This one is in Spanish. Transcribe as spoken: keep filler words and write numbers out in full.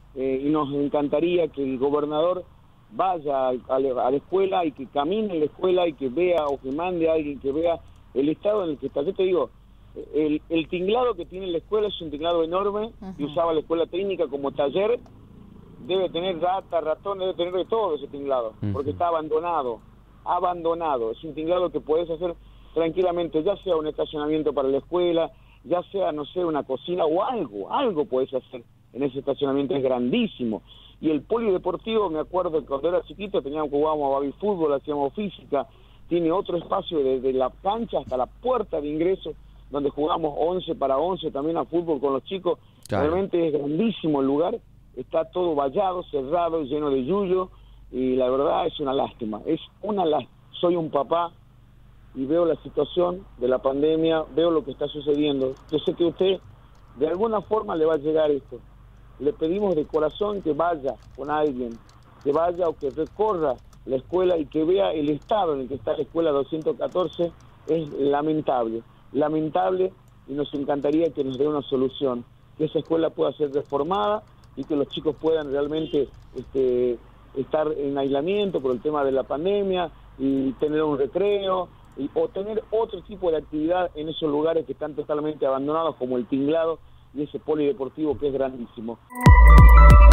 eh, y nos encantaría que el gobernador vaya a, a, la, a la escuela y que camine en la escuela y que vea o que mande a alguien que vea el estado en el que está. Yo te digo, el, el tinglado que tiene la escuela es un tinglado enorme, uh-huh. y usaba la escuela técnica como taller. Debe tener ratas, ratones, debe tener de todo ese tinglado, uh-huh. porque está abandonado, abandonado. Es un tinglado que puedes hacer tranquilamente, ya sea un estacionamiento para la escuela, ya sea, no sé, una cocina o algo, algo puedes hacer en ese estacionamiento, es grandísimo. Y el polideportivo, me acuerdo que cuando era chiquito teníamos, jugábamos a baby fútbol, hacíamos física, tiene otro espacio desde la cancha hasta la puerta de ingreso, donde jugamos once para once también a fútbol con los chicos. Claro. Realmente es grandísimo el lugar, está todo vallado, cerrado, lleno de yuyo, y la verdad es una lástima, es una lástima. Soy un papá y veo la situación de la pandemia, veo lo que está sucediendo. Yo sé que usted de alguna forma le va a llegar esto. Le pedimos de corazón que vaya con alguien, que vaya o que recorra la escuela y que vea el estado en el que está la escuela doscientos catorce. Es lamentable, lamentable, y nos encantaría que nos dé una solución, que esa escuela pueda ser reformada y que los chicos puedan realmente este, estar en aislamiento por el tema de la pandemia y tener un recreo, y, o tener otro tipo de actividad en esos lugares que están totalmente abandonados, como el tinglado y ese polideportivo que es grandísimo.